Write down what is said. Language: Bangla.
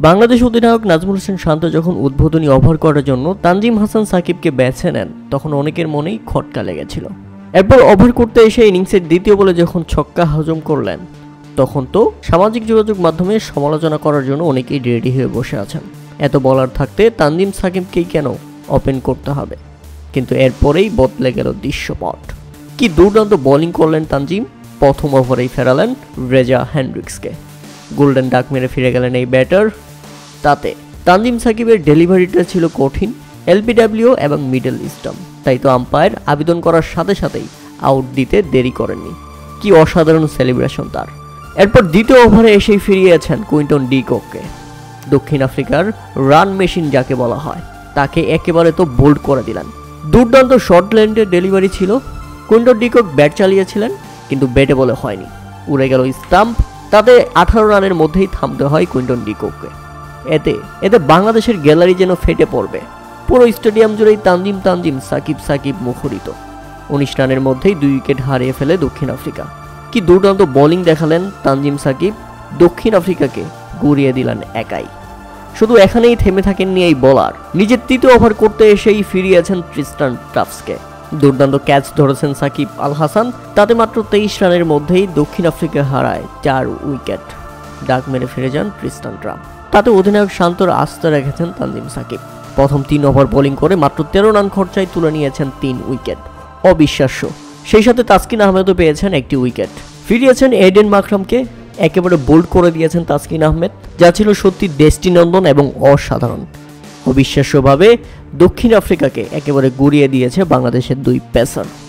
বাংলাদেশ অধিনায়ক নাজমুল হোসেন শান্ত যখন উদ্বোধনী ওভার করার জন্য তানজিম হাসান সাকিবকে বেছে নেন, তখন অনেকের মনেই খটকা লেগেছিল। এরপর ওভার করতে এসে ইনিংসের দ্বিতীয় বলে যখন ছক্কা হজম করলেন, তখন তো সামাজিক যোগাযোগ মাধ্যমে সমালোচনা করার জন্য অনেকেই রেডি হয়ে বসে আছেন। এত বলার থাকতে তানজিম সাকিবকেই কেন ওপেন করতে হবে? কিন্তু এরপরেই বদলে গেল দৃশ্যপট। কি দুর্দান্ত বোলিং করলেন তানজিম! প্রথম ওভারেই ফেরালেন রেজা হেন্ড্রিক্সকে। গোল্ডেন ডাক মেরে ফিরে গেলেন এই ব্যাটার। তাতে তানজিম সাকিবের ডেলিভারিটা ছিল কঠিন, এলবিডব্লিউ এবং মিডল স্টাম্প, তাই তো আম্পায়ার আবেদন করার সাথে সাথেই আউট দিতে দেরি করেননি। কি অসাধারণ সেলিব্রেশন তার! এরপর দ্বিতীয় ওভারে এসেই ফিরিয়েছেন কুইন্টন ডি কককে। দক্ষিণ আফ্রিকার রান মেশিন যাকে বলা হয়, তাকে একেবারে তো বোল্ড করে দিলেন। দুর্দান্ত শর্ট লেন্থের ডেলিভারি ছিল। কুইন্টন ডি কক ব্যাট চালিয়েছিলেন, কিন্তু ব্যাটে বলে হয়নি, উড়ে গেল স্টাম্প। তাতে 18 রানের মধ্যেই থামতে হয় কুইন্টন ডি কককে। এতে বাংলাদেশের গ্যালারি যেন ফেটে পড়বে। পুরো স্টেডিয়াম জুড়েই তানজিম তানজিম সাকিব সাকিব মুখরিত। 19 রানের মধ্যেই 2 উইকেট হারিয়ে ফেলে দক্ষিণ আফ্রিকা। কি দুর্দান্ত বোলিং দেখালেন তানজিম সাকিব! দক্ষিণ আফ্রিকাকে গুড়িয়ে দিলেন একাই। শুধু এখানেই থেমে থাকেননি এই বোলার, নিজের তৃতীয় ওভার করতে এসেই ফিরিয়েছেন ট্রিস্টান টাফসকে। দুর্দান্ত ক্যাচ ধরেছেন সাকিব আল হাসান। তাতে মাত্র 23 রানের মধ্যেই দক্ষিণ আফ্রিকা হারায় 4 উইকেট। ডাক মেরে ফিরে যান ট্রিস্টান টাফস। তাতে অধিনায়ক শান্তর আস্থা রেখেছেন তানজিম সাকিব। প্রথম 3 ওভার বোলিং করে মাত্র 13 রান খরচায় তুলে নিয়েছেন 3 উইকেট। অবিশ্বাস্য! সেই সাথে তাসকিন আহমেদও পেয়েছেন 1টি উইকেট। ফিরিয়েছেন এডেন মাকরামকে, একেবারে বোল্ড করে দিয়েছেন তাসকিন আহমেদ, যা ছিল সত্যি দৃষ্টিনন্দন এবং অসাধারণ। অবিশ্বাস্যভাবে দক্ষিণ আফ্রিকাকে একেবারে গুড়িয়ে দিয়েছে বাংলাদেশের 2 পেসার।